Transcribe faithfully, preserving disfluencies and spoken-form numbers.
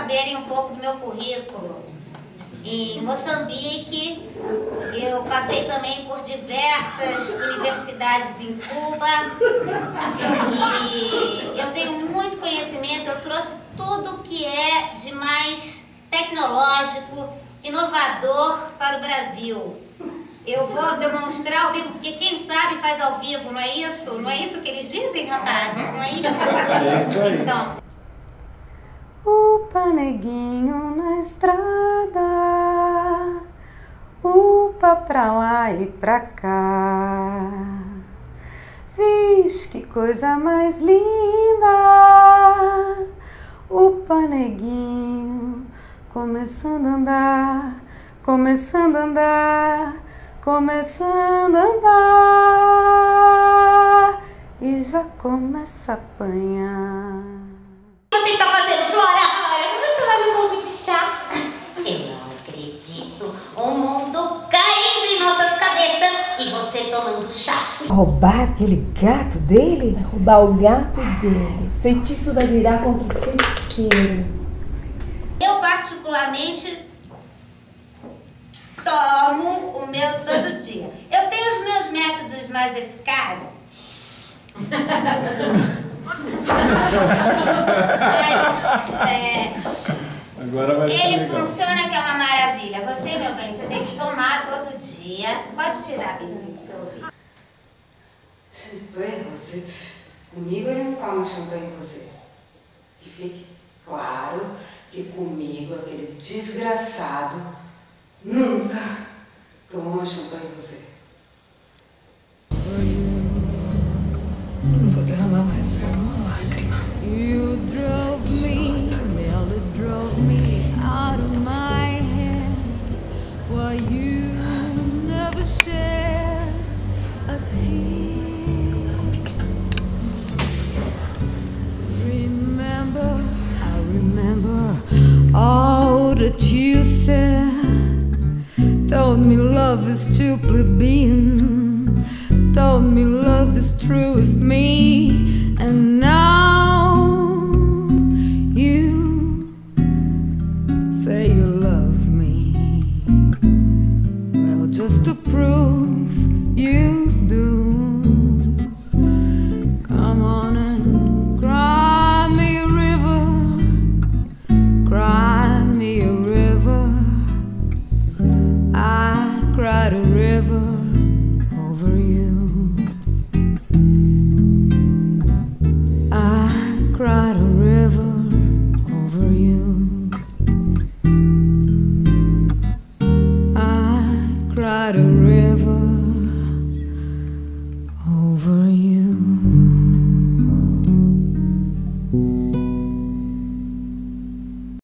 saberem um pouco do meu currículo. Em Moçambique, eu passei também por diversas universidades em Cuba e eu tenho muito conhecimento, eu trouxe tudo que é de mais tecnológico, inovador para o Brasil. Eu vou demonstrar ao vivo, porque quem sabe faz ao vivo, não é isso? Não é isso que eles dizem, rapazes? Não é isso? É isso aí. Então, upa neguinho na estrada, upa pra lá e pra cá. Vixe, que coisa mais linda, upa neguinho, começando a andar, começando a andar, começando a andar, e já começa a apanhar. O que você está fazendo, Flora? Como você vai no mundo de chá? Eu não acredito. O mundo caindo em nossas cabeças e você tomando chá. Roubar aquele gato dele? Vai roubar o gato dele. O feitiço vai virar contra o feiticeiro. Eu, particularmente, tomo o meu todo dia. Eu tenho os meus métodos mais eficazes. Mas, é, Agora vai ele legal. funciona que é uma maravilha. Você, meu bem, você tem que tomar todo dia. Pode tirar, Biluzinho, pro seu ouvido. Champanhe rosé? Comigo ele não toma champanhe rosé. Que fique claro que comigo aquele desgraçado nunca toma champanhe rosé. Não vou derramar mais uma lágrima. You drove me, nearly drove me out of my head. Why you never shed a tear. Remember, I remember all that you said. Told me love is too plebeian. Told me love is true with me. And now you say you love me. Well, just to prove you do, come on and cry me a river. Cry me a river. I cried a river over you. I cried a river over you. I cried a river.